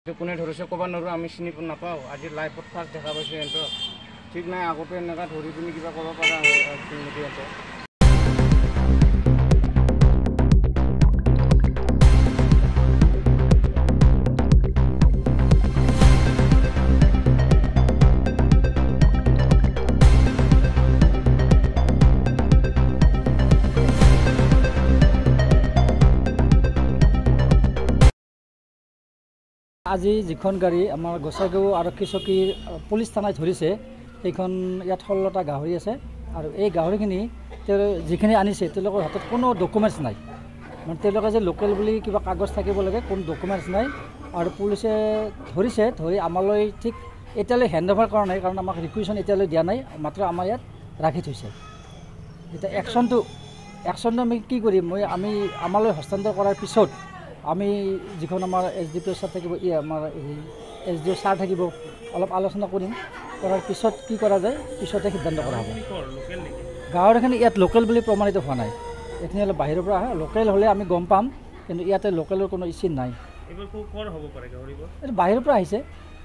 কোনে ধৰিছে ক'ব নোৱাৰোঁ, আমি চিনি নাপাওঁ। আজি লাইভত ফাৰ্ষ্ট দেখা পাইছোঁ সিহঁতক। ঠিক নাই, আগতে এনেকুৱা ধৰি পিনি কিবা কৰিব পৰা হয় সিহঁতে। আজি যিখন গাড়ী আমাৰ গোসাইগাঁও আৰক্ষী চকীৰ পুলিচ থানাত ধৰিছে, সেইখন ইয়াত 16টা গাহৰি আছে। আৰু এই গাহৰিখিনি যিখিনি আনিছে তেওঁলোকৰ হাতত কোনো ডকুমেণ্টছ নাই, মানে তেওঁলোকে যে লোকেল বুলি কিবা কাগজ থাকিব লাগে, কোনো ডকুমেণ্টছ নাই। আৰু পুলিচে ধৰি আমালৈ ঠিক এতিয়ালৈ হেণ্ড অভাৰ কৰা নাই, কাৰণ আমাক ৰিকুৱেশ্যন এতিয়ালৈ দিয়া নাই, মাত্ৰ আমাৰ ইয়াত ৰাখি থৈছে। এতিয়া একশ্যনটো আমি কি কৰিম, আমি আমালৈ হস্তান্তৰ কৰাৰ পিছত আমি যিখন আমাৰ SDP ছাৰ থাকিব, আমাৰ SDO ছাৰ থাকিব, অলপ আলোচনা কৰাৰ পিছত কি কৰা যায় পিছতে সিদ্ধান্ত কৰা হ'ব। গাঁৱৰখিনি ইয়াত লোকেল বুলি প্ৰমাণিত হোৱা নাই, এইখিনি অলপ বাহিৰৰ পৰা আহে। লোকেল হ'লে আমি গম পাম, কিন্তু ইয়াতে লোকেলৰ কোনো ইচ্ছিন নাই। এইটো বাহিৰৰ পৰা আহিছে।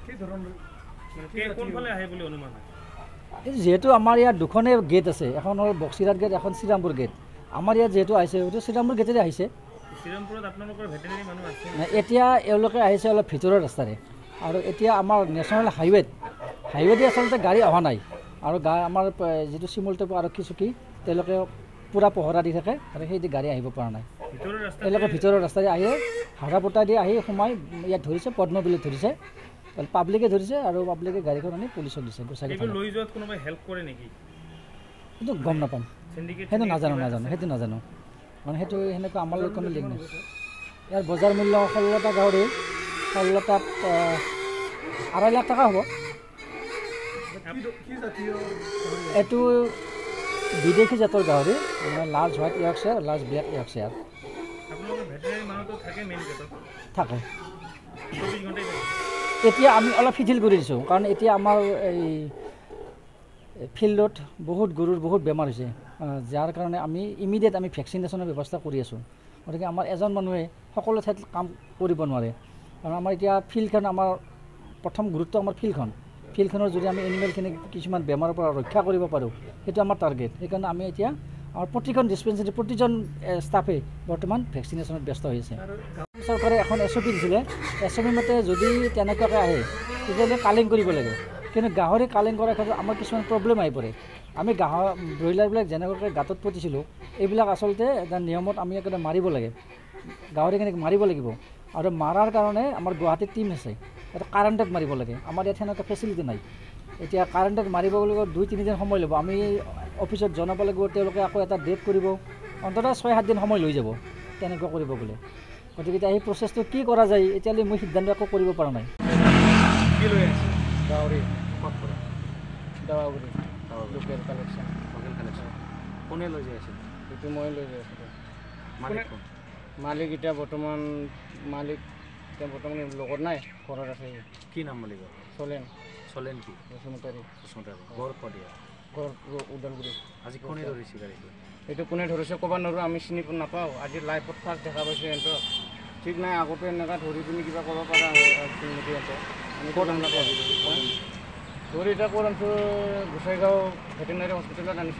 যিহেতু আমাৰ ইয়াত দুখনেই গেট আছে, এখন হ'ল বক্সিৰাট গেট, এখন শ্ৰীৰামপুৰ গেট। আমাৰ ইয়াত যিহেতু আহিছে সেইটো শ্ৰীৰামপুৰ গেটেৰে আহিছে। এতিয়া এওঁলোকে আহিছে অলপ ভিতৰৰ ৰাস্তাৰে, আৰু এতিয়া আমাৰ নেশ্যনেল হাইৱেদি আচলতে গাড়ী অহা নাই। আৰু আমাৰ যিটো চিমলটেপ আৰক্ষী চকী তেওঁলোকে পূৰা পহৰা দি থাকে, আৰু সেইদি গাড়ী আহিব পৰা নাই। তেওঁলোকে ভিতৰৰ ৰাস্তাৰে আহি হাৰা পোটা দি আহি সোমাই ইয়াত ধৰিছে, পদ্মবিলত ধৰিছে, পাব্লিকে ধৰিছে, আৰু পাব্লিকে গাড়ীখন আনি পুলিচক দিছে। কিন্তু গম নাপাম, সেইটো নাজানো, মানে সেইটো সেনেকুৱা আমাৰ লগত কোনো লিংক নাই। ইয়াৰ বজাৰ মূল্য 16টা গাহৰি, 16টাত 2.5 লাখ টকা হ'ব। এইটো বিদেশী জাতৰ গাহৰি, মানে large white Yorkshire, large black Yorkshire থাকে। এতিয়া আমি অলপ শিথিল কৰি দিছোঁ, কাৰণ এতিয়া আমাৰ এই ফিল্ডত বহুত গৰুৰ বহুত বেমাৰ হৈছে, যাৰ কাৰণে আমি ইমিডিয়েট ভেকচিনেশ্যনৰ ব্যৱস্থা কৰি আছোঁ। গতিকে আমাৰ এজন মানুহে সকলো ঠাইত কাম কৰিব নোৱাৰে, কাৰণ আমাৰ এতিয়া ফিল্ডখন, আমাৰ প্ৰথম গুৰুত্ব আমাৰ ফিল্ডখনৰ যদি আমি এনিমেলখিনিক কিছুমান বেমাৰৰ পৰা ৰক্ষা কৰিব পাৰোঁ, সেইটো আমাৰ টাৰ্গেট। সেইকাৰণে আমি এতিয়া আমাৰ প্ৰতিখন ডিছপেঞ্চাৰী প্ৰতিজন ষ্টাফে বৰ্তমান ভেকচিনেশ্যনত ব্যস্ত হৈ আছে। চৰকাৰে এখন SOP দিছিলে, SOP মতে যদি তেনেকুৱাকৈ আহে তেতিয়াহ'লে কালিং কৰিব লাগে। কিন্তু গাহৰি কালিং কৰাৰ ক্ষেত্ৰত আমাৰ কিছুমান প্ৰব্লেম আহি পৰে। আমি ব্ৰইলাৰবিলাক যেনেকুৱাকৈ গাঁতত পুতিছিলোঁ, এইবিলাক আচলতে এটা নিয়মত আমি একেবাৰে মাৰিব লাগে, গাহৰিখিনিক মাৰিব লাগিব। আৰু মাৰাৰ কাৰণে আমাৰ গুৱাহাটীত টীম আছে, এটা কাৰেণ্টত মাৰিব লাগে। আমাৰ ইয়াত সেনেকুৱা ফেচিলিটি নাই। এতিয়া কাৰেণ্টত মাৰিব লাগিব, 2-3 দিন সময় ল'ব। আমি অফিচত জনাব লাগিব, তেওঁলোকে আকৌ এটা ডেট কৰিব, অন্ততঃ 6-7 দিন সময় লৈ যাব তেনেকুৱা কৰিব গ'লে। গতিকে এতিয়া সেই প্ৰচেছটো কি কৰা যায় এতিয়ালৈ মই সিদ্ধান্ত একো কৰিব পৰা নাই। কি লৈ আছে গাহৰি? দাৱাগুৰি লোকেল কালেকশ্যন। কোনে লৈ যাই আছে? সেইটো মই লৈ যাই আছিলোঁ। মালিক এতিয়া বৰ্তমান লগত নাই, ঘৰত আছে। কি নাম মালিকৰ? চলেন কি? বসুমতাৰী। ঘৰ কদিয়া? ঘৰ ওদালগুৰি। আজি কোনে ধৰিছে গাড়ীটো? এইটো কোনে ধৰিছে ক'ব নোৱাৰোঁ, আমি চিনি নাপাওঁ। আজি লাইভত ফাৰ্ষ্ট দেখা পাইছোঁ সিহঁতক। ঠিক নাই, আগতে এনেকুৱা ধৰি পিনি কিবা কৰিব পৰা হয় সিহঁতে। আমি ক'ত নাপাওঁ। ধৰি এতিয়া ক'ত আনিছোঁ, গোসাইগাঁও ভেটেনাৰী হস্পিটেলত আনিছে।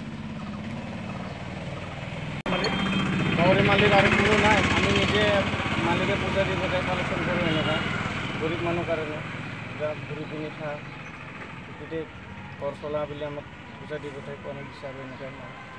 গাহৰি মালিক আৰু কোনো নাই, আমি নিজে মালিকে পূজা দি পঠাই কালেকশ্যন কৰোঁ। এনেকুৱা গৰীব মানুহ কাৰণে যাক ঘূৰি পিনি খা গোটেই ঘৰ চলা বুলি আমাক পূজা দি পঠাই পোৱা নাই বিচাৰোঁ এনেকুৱা।